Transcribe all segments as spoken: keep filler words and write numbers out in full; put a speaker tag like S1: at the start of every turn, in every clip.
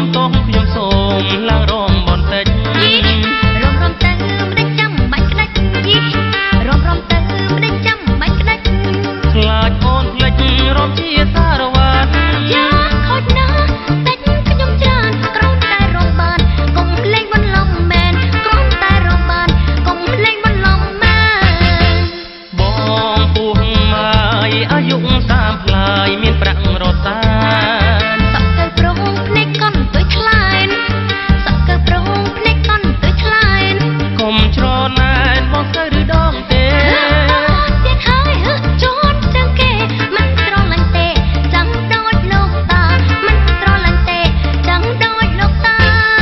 S1: សំទោសខ្ញុំសូមឡើងរំបន្តិច
S2: រំរំទៅមិនได้ចាំបាច់ក្តាច់យីរំរំទៅមិនได้ចាំបាច់ក្តាច់
S1: ខ្លាចអូនភ្លេចរំជាសារវត្ត
S2: យ៉ាខូចណាស់តិចខ្ញុំច្រើនគ្រាន់តែរំបានកុំលេងបន្លំមែនគ្រាន់តែរំបានកុំលេងបន្លំមែន
S1: បងពោះម៉ាយអាយុសាមផ្លាយមានប្រាក់រត់សា
S2: សក់កើប្រងភ្នែកកន់ទុយខ្លែនសក់កើប្រងភ្នែកកន់ទុយខ្លែនក
S1: ុំច្រណែនបងទៅឬដងទេ
S2: ទៀតហើយហឺជន់ចឹងគេមិនត្រឡាញ់ទេចាំដូចលោកតាមិនត្រឡាញ់ទេចាំដូចលោកតា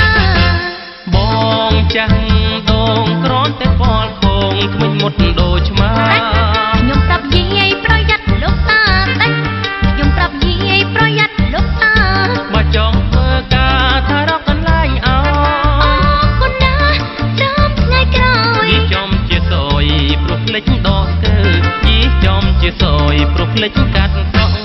S1: បងចាំងដងក្រនតែបលខងគ្មិនមុតដូចឆ្មា
S2: ខ្ញុំប្រាប់យាយប្រយ័ត្នលោកតាតិចខ្ញុំប្រាប់យាយប្រយ័ត្នលោកតា
S1: បើចង់ធ្វើការថារកកន្លែងអោ
S2: អរគុណណាស់ចាំថ្ងៃក្រោយ
S1: យីចំជាសយព្រោះភ្លេចដកស្ទើយីចំជាសយព្រោះភ្លេចកាត់សក់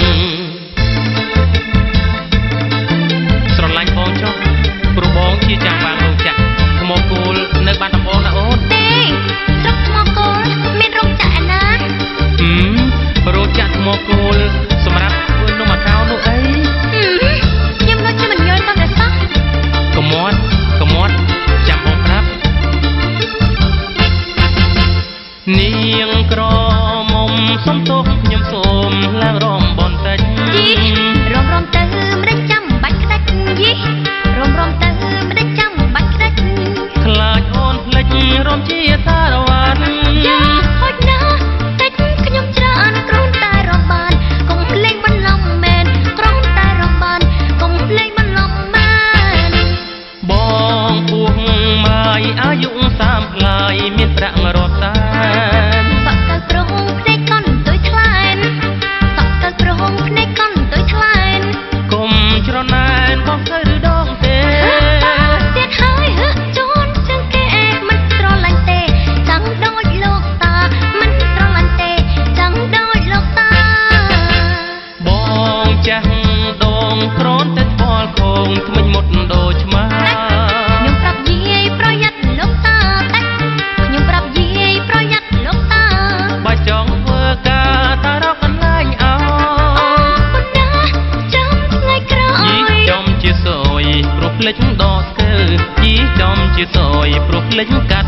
S1: ស្រឡាញ់បងចុះព្រោះបងជាចាំងបានលោកចាក់ថ្មគោលនៅបាត់ដំបងណាអូន
S2: ទេស្រុកថ្មគោលមានរោងចក្រណា
S1: ហឹមរោងចក្រថ្មគោលសម្រាប់ធ្វើនំអាកោនោះអី
S2: ខ្ញុំនៅជាមិនយល់តាមតែសោះ
S1: កុំមាត់កុំមាត់ចាំបងប្រាប់នាងក្រមុំសំទោសខ្ញុំសូមឡើងរំបន្តិច
S2: យីរំរំទៅមិនได้ចាំបាច់ក្តាច់យីរំរំទៅមិនได้ចាំបាច់ក្តាច់
S1: ខ្លាចអូនភ្លេចរំជាសារវត្ត
S2: យ៉ាខូចណាស់តិចខ្ញុំច្រើនគ្រាន់តែរំបានកុំលេងបន្លំមែនគ្រាន់តែរំបានកុំលេងបន្លំមែន
S1: បងពោះម៉ាយអាយុសាមផ្លាយមានប្រាក់រាប់សែន
S2: សក់កើប្រងភ្នែកកន់ទុយខ្លែនសក់កើប្រងភ្នែកកន់ទុយខ្លែនក
S1: ុំច្រណែនបងទៅឬដងទេ
S2: ទៀតហើយហឺជន់ចឹងគេមិនត្រឡាញ់ទេចាំដូចលោកតាមិនត្រឡាញ់ទេចាំដូចលោកតា
S1: បងចាស់ដងក្រនតែស្គាល់ខងថ្មិញមុតដូចឆ្មា
S2: ខ្ញុំប្រាប់យាយប្រយ័ត្នលោកតាតិចខ្ញុំប្រាប់យាយប្រយ័ត្នលោកតា
S1: បើចង់ធ្វើការតារកកន្លែងអោ
S2: អរគុណណាស់ចាំថ្ងៃក្រោយ
S1: យីចំជាសយព្រោះភ្លេចដកស្ទើយីចំជាសយព្រោះភ្លេចកា